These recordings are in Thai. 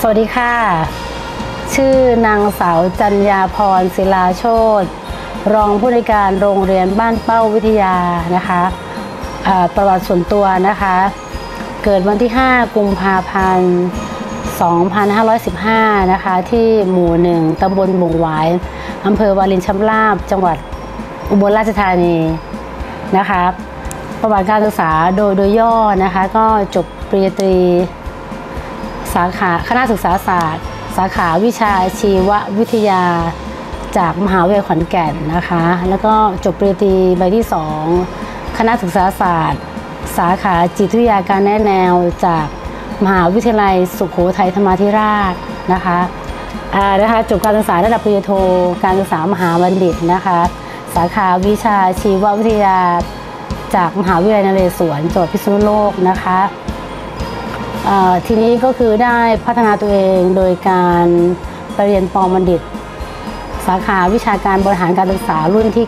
สวัสดีค่ะชื่อนางสาวจัญญาพรศิลาโชติรองผู้อำนวยการโรงเรียนบ้านเป้าวิทยานะคะประวัติส่วนตัวนะคะเกิดวันที่5กุมภาพันธ์2515นะคะที่หมู่1ตำบลบุ่งหวายอำเภอวารินชำราบจังหวัดอุบลราชธานีนะคะประวัติการศึกษาโดยย่อนะคะก็จบปริญญาตรีสาขาคณะศึกษาศาสตร์สาขาวิชาชีววิทยาจากมหาวิทยาลัยขอนแก่นนะคะแล้วก็จบปริญญาตรีใบที่2คณะศึกษาศาสตร์สาขาจิตวิทยาการแนะแนวจากมหาวิทยาลัยสุโขทัยธรรมาธิราชนะคะจบการศึกษาระดับปริญญาโทการศึกษามหาบัณฑิตนะคะสาขาวิชาชีววิทยาจากมหาวิทยาลัยนเรศวรจังหวัดพิษณุโลกนะคะทีนี้ก็คือได้พัฒนาตัวเองโดยการไปเรียนป.บัณฑิตสาขาวิชาการบริหารการศึกษารุ่นที่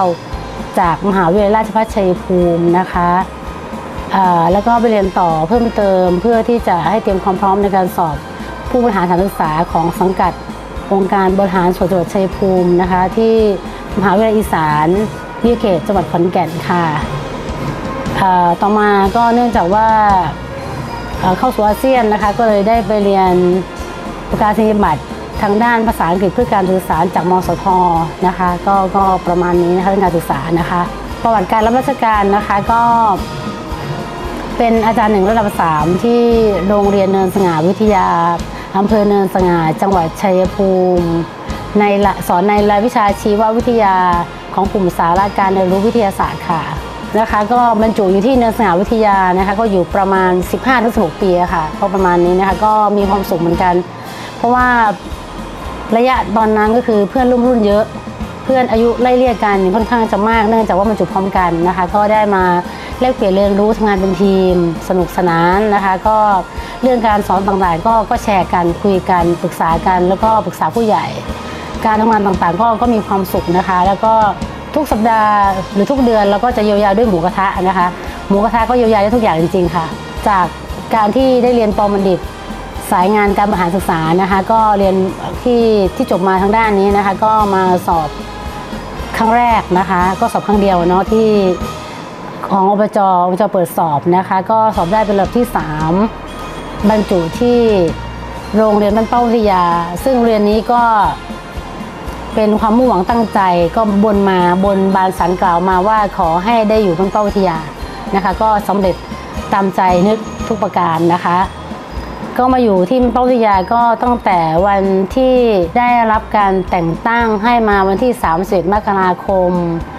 9จากมหาวิทยาลัยราชภัฏชัยภูมินะคะแล้วก็ไปเรียนต่อเพิ่มเติมเพื่อที่จะให้เตรียมความพร้อมในการสอบผู้บริหารสถานศึกษาของสังกัดองค์การบริหารส่วนจังหวัดชัยภูมินะคะที่มหาวิทยาลัยอีสานวิทยาเขตจังหวัดขอนแก่นค่ะต่อมาก็เนื่องจากว่าเข้าสู่อาเซียนนะคะก็เลยได้ไปเรียนประกาศนียบัตรทางด้านภาษาอังกฤษเพื่อการสื่อสารจากมสทนะคะก็ประมาณนี้นะคะเรื่องการศึกษานะคะประวัติการรับราชการนะคะก็เป็นอาจารย์1ระดับ3ที่โรงเรียนเนินสง่าวิทยาอำเภอเนินสง่าจังหวัดชัยภูมิสอนในรายวิชาชีววิทยาของกลุ่มสาระการเรียนรู้วิทยาศาสตร์ค่ะนะคะก็บรรจุอยู่ที่เนินสง่าวิทยานะคะก็อยู่ประมาณ 15-16 ปีค่ะก็ประมาณนี้นะคะก็มีความสุขเหมือนกันเพราะว่าระยะตอนนั้นก็คือเพื่อนร่วมรุ่นเยอะเพื่อนอายุไล่เลี่ยกันค่อนข้างจะมากเนื่องจากว่าบรรจุพร้อมกันนะคะก็ได้มาแลกเปลี่ยนเรียนรู้ทำงานเป็นทีมสนุกสนานนะคะก็เรื่องการสอนต่างๆก็แชร์กันคุยกันปรึกษากันแล้วก็ปรึกษาผู้ใหญ่การทำงานต่างๆก็มีความสุขนะคะแล้วก็ทุกสัปดาห์หรือทุกเดือนเราก็จะเยียวยาด้วยหมูกระทะนะคะหมูกระทะก็เยียวยาได้ทุกอย่างจริงๆค่ะจากการที่ได้เรียนป.บัณฑิตสายงานการบริหารศึกษานะคะก็เรียนที่จบมาทางด้านนี้นะคะก็มาสอบครั้งแรกนะคะก็สอบครั้งเดียวเนาะที่ของอบจ.เปิดสอบนะคะก็สอบได้เป็นระดับที่3บรรจุที่โรงเรียนบ้านเป้าวิทยาซึ่งเรียนนี้ก็เป็นความมุ่งหวังตั้งใจก็บนบานสารกล่าวมาว่าขอให้ได้อยู่บ้านเป้าวิทยานะคะก็สำเร็จตามใจนึกทุกประการนะคะก็มาอยู่ที่บ้านเป้าวิทยาก็ตั้งแต่วันที่ได้รับการแต่งตั้งให้มาวันที่31 มกราคม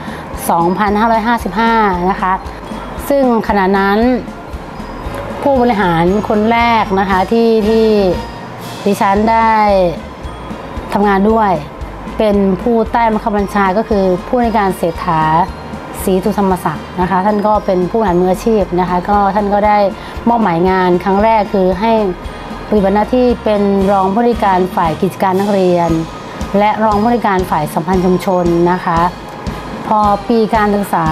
2555นะคะซึ่งขณะนั้นผู้บริหารคนแรกนะคะที่ดิฉันได้ทำงานด้วยเป็นผู้ใต้บังคับบัญชาก็คือผู้ในการเศรษฐาศรีตุธรรมศักดิ์นะคะท่านก็เป็นผู้บริหารมืออาชีพนะคะก็ท่านก็ได้มอบหมายงานครั้งแรกคือให้ปฏิบัติหน้าที่เป็นรองผู้อำนวยการฝ่ายกิจการนักเรียนและรองผู้อำนวยการฝ่ายสัมพันธ์ชุมชนนะคะพอปีการศึกษา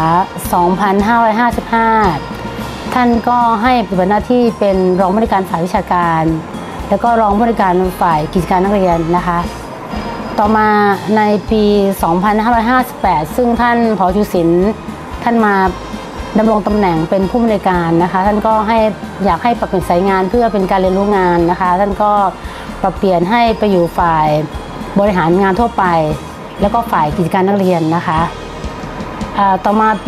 2555 ท่านก็ให้ปฏิบัติหน้าที่เป็นรองผู้อำนวยการฝ่ายวิชาการแล้วก็รองผู้อำนวยการฝ่ายกิจการนักเรียนนะคะต่อมาในปี 2558 ซึ่งท่านผอ.ชูศิลป์ท่านมาดำรงตำแหน่งเป็นผู้อำนวยการนะคะท่านก็อยากให้ปรับเปลี่ยนสายงานเพื่อเป็นการเรียนรู้งานนะคะท่านก็ปรับเปลี่ยนให้ไปอยู่ฝ่ายบริหารงานทั่วไปแล้วก็ฝ่ายกิจการนักเรียนนะคะต่อมาปี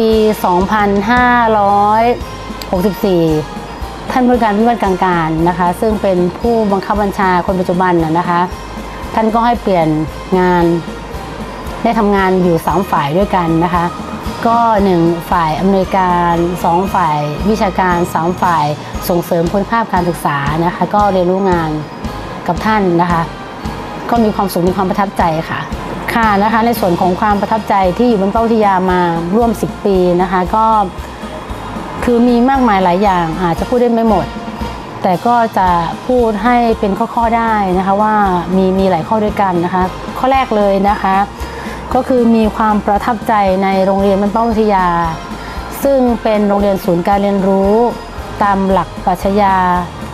2564 ท่านผู้การวิวัฒน์กลางการนะคะซึ่งเป็นผู้บังคับบัญชาคนปัจจุบันนะคะท่านก็ให้เปลี่ยนงานได้ทำงานอยู่3ฝ่ายด้วยกันนะคะก็1ฝ่ายอำนวยการ2ฝ่ายวิชาการ3ฝ่ายส่งเสริมคุณภาพการศึกษานะคะก็เรียนรู้งานกับท่านนะคะก็มีความสุขมีความประทับใจค่ะนะคะในส่วนของความประทับใจที่อยู่บนเป้าวิทยามาร่วม10 ปีนะคะก็คือมีมากมายหลายอย่างอาจจะพูดได้ไม่หมดแต่ก็จะพูดให้เป็นข้อๆได้นะคะว่ามีหลายข้อด้วยกันนะคะข้อแรกเลยนะคะก็คือมีความประทับใจในโรงเรียนบ้านเป้าวิทยาซึ่งเป็นโรงเรียนศูนย์การเรียนรู้ตามหลักปรัชญา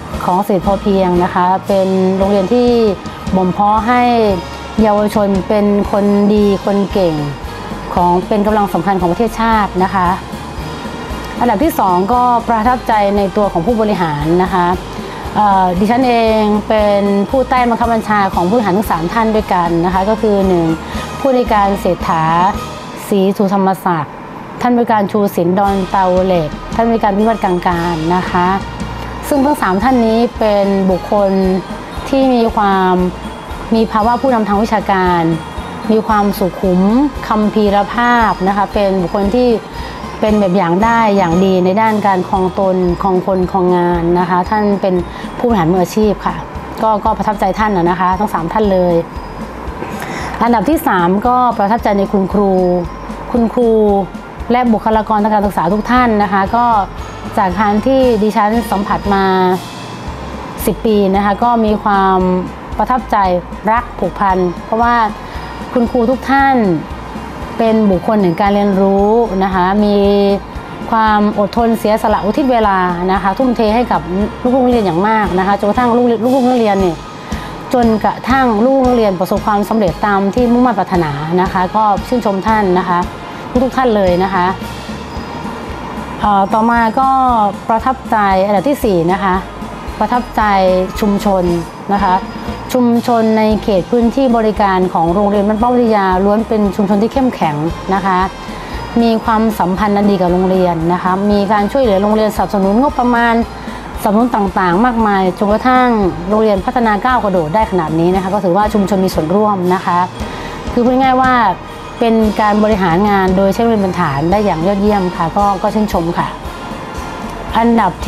ของเศรษฐพอเพียงนะคะเป็นโรงเรียนที่บ่มเพาะให้เยาวชนเป็นคนดีคนเก่งของเป็นกำลังสำคัญของประเทศชาตินะคะอันดับที่2ก็ประทับใจในตัวของผู้บริหารนะคะดิฉันเองเป็นผู้ใต้บังคับบัญชาของผู้บริหารทั้ง3ท่านด้วยกันนะคะก็คือ1ผู้ในการเศรษฐาศรีสุธรรมศักดิ์ท่านบริการชูศิลป์ดอนเตาเหล็กท่านบริการวิวัฒน์กลางการนะคะซึ่งทั้ง3ท่านนี้เป็นบุคคลที่มีภาวะผู้นำทางวิชาการมีความสุขุมคัมภีรภาพนะคะเป็นบุคคลที่เป็นแบบอย่างได้อย่างดีในด้านการครองตนครองคนครองงานนะคะท่านเป็นผู้บริหารมืออาชีพค่ะก็ประทับใจท่านนะคะทั้ง3ท่านเลยอันดับที่3ก็ประทับใจในคุณครูและบุคลากรทางการศึกษาทุกท่านนะคะก็จากการที่ดิฉันสัมผัสมา10 ปีนะคะก็มีความประทับใจรักผูกพันเพราะว่าคุณครูทุกท่านเป็นบุคคลแห่งการเรียนรู้นะคะมีความอดทนเสียสละอุทิศเวลานะคะทุ่มเทให้กับลูกนักเรียนอย่างมากนะคะจนกระทั่งลูกนักเรียนเนี่ยจนกระทั่งลูกนักเรียนประสบความสำเร็จตามที่มุ่งมั่นปรารถนานะคะก็ชื่นชมท่านนะคะทุกท่านเลยนะคะต่อมาก็ประทับใจอันดับที่4นะคะประทับใจชุมชนนะคะชุมชนในเขตพื้นที่บริการของโรงเรียนบ้านป้อมวิทยาล้วนเป็นชุมชนที่เข้มแข็งนะคะมีความสัมพันธ์อันดีกับโรงเรียนนะคะมีการช่วยเหลือโรงเรียนสนับสนุนงบประมาณสนับสนุนต่างๆมากมายจนกระทั่งโรงเรียนพัฒนาก้าวกระโดดได้ขนาดนี้นะคะก็ถือว่าชุมชนมีส่วนร่วมนะคะคือพูดง่ายๆว่าเป็นการบริหารงานโดยใช้โรงเรียนเป็นฐานได้อย่างยอดเยี่ยมค่ะก็ชื่นชมค่ะอันดับ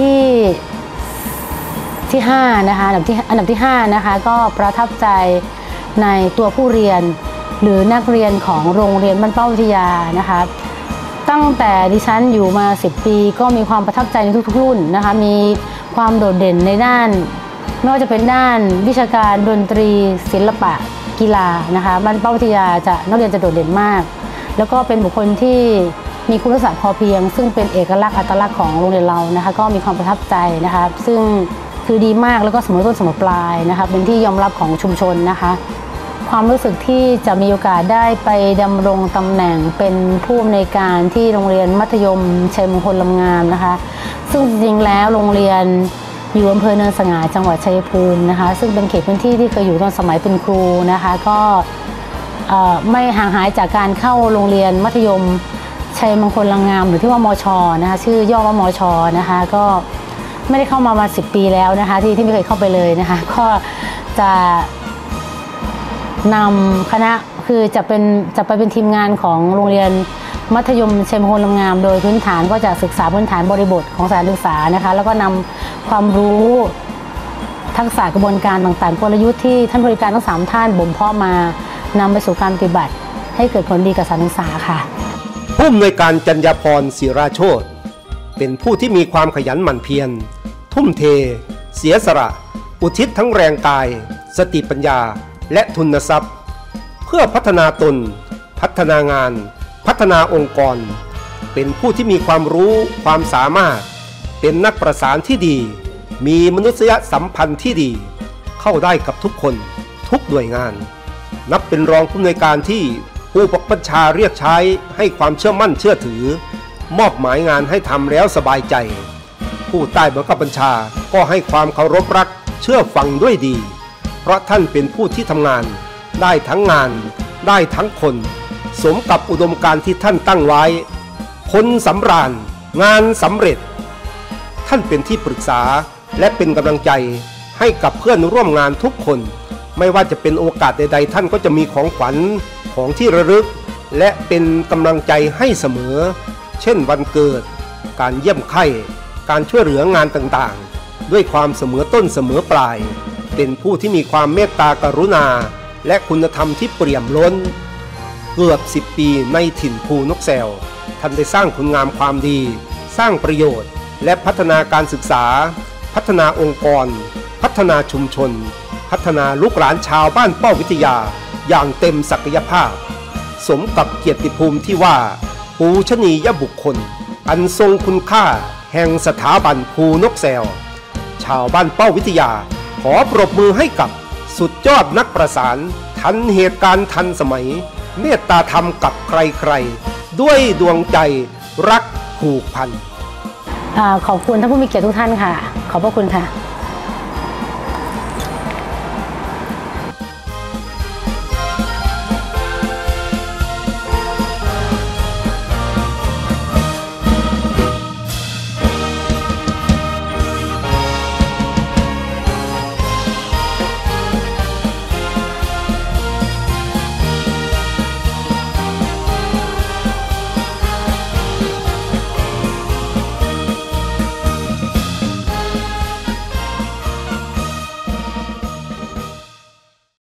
ที่5นะคะอันดับที่5นะคะก็ประทับใจในตัวผู้เรียนหรือนักเรียนของโรงเรียนบ้านเป้าวิทยานะคะตั้งแต่ดิฉันอยู่มา10 ปีก็มีความประทับใจในทุกๆรุ่นนะคะมีความโดดเด่นในด้านไม่ว่าจะเป็นด้านวิชาการดนตรีศิลปะกีฬานะคะบ้านเป้าวิทยานักเรียนจะโดดเด่นมากแล้วก็เป็นบุคคลที่มีคุณลักษณะพอเพียงซึ่งเป็นเอกลักษณ์อัตลักษณ์ของโรงเรียนเรานะคะก็มีความประทับใจนะคะซึ่งคือดีมากแล้วก็เสมอต้นเสมอปลายนะคะเป็นที่ยอมรับของชุมชนนะคะความรู้สึกที่จะมีโอกาสได้ไปดำรงตำแหน่งเป็นผู้อำนวยการที่โรงเรียนมัธยมชัยมงคลลำงามนะคะซึ่งจริงๆแล้วโรงเรียนอยู่อำเภอเนินสง่าจังหวัดชัยภูมินะคะซึ่งเป็นเขตพื้นที่ที่เคยอยู่ตอนสมัยเป็นครูนะคะก็ไม่ห่างหายจากการเข้าโรงเรียนมัธยมชัยมงคลลำงามหรือที่ว่ามช.นะคะชื่อย่อว่ามช.นะคะก็ไม่ได้เข้ามา10 ปีแล้วนะคะที่ไม่เคยเข้าไปเลยนะคะก็จะนำคณะคือจะไปเป็นทีมงานของโรงเรียนมัธยมชัยมงคลลำงามโดยพื้นฐานก็จะศึกษาพื้นฐานบริบทของสถานศึกษานะคะแล้วก็นำความรู้ทักษะกระบวนการต่างๆกลยุทธ์ที่ท่านบริการทั้ง3ท่านบ่มเพาะมานำไปสู่การปฏิบัติให้เกิดผลดีกับสถานศึกษาค่ะผู้อำนวยการจัญญาพรศิราโชติเป็นผู้ที่มีความขยันหมั่นเพียรทุ่มเทเสียสละอุทิศทั้งแรงกายสติปัญญาและทุนทรัพย์เพื่อพัฒนาตนพัฒนางานพัฒนาองค์กรเป็นผู้ที่มีความรู้ความสามารถเป็นนักประสานที่ดีมีมนุษยสัมพันธ์ที่ดีเข้าได้กับทุกคนทุกหน่วยงานนับเป็นรองผู้อำนวยการที่ผู้บังคับบัญชาเรียกใช้ให้ความเชื่อมั่นเชื่อถือมอบหมายงานให้ทำแล้วสบายใจผู้ใต้บังคับบัญชาก็ให้ความเคารพรักเชื่อฟังด้วยดีเพราะท่านเป็นผู้ที่ทำงานได้ทั้งงานได้ทั้งคนสมกับอุดมการณ์ที่ท่านตั้งไว้คนสำราญงานสำเร็จท่านเป็นที่ปรึกษาและเป็นกำลังใจให้กับเพื่อนร่วมงานทุกคนไม่ว่าจะเป็นโอกาสใดๆท่านก็จะมีของขวัญของที่ระลึกและเป็นกำลังใจให้เสมอเช่นวันเกิดการเยี่ยมไข้การช่วยเหลืองานต่างๆด้วยความเสมอต้นเสมอปลายเป็นผู้ที่มีความเมตตากรุณาและคุณธรรมที่เปี่ยมล้นเกือบ10 ปีในถิ่นภูนกแซวท่านได้สร้างคุณงามความดีสร้างประโยชน์และพัฒนาการศึกษาพัฒนาองค์กรพัฒนาชุมชนพัฒนาลูกหลานชาวบ้านเป้าวิทยาอย่างเต็มศักยภาพสมกับเกียรติภูมิที่ว่าปูชนียบุคคลอันทรงคุณค่าแห่งสถาบันภูนกแซวชาวบ้านเป้าวิทยาขอปรบมือให้กับสุดยอดนักประสานทันเหตุการณ์ทันสมัยเมตตาธรรมกับใครๆด้วยดวงใจรักผูกพันขอบคุณท่านผู้มีเกียรติทุกท่านค่ะขอบพระคุณค่ะ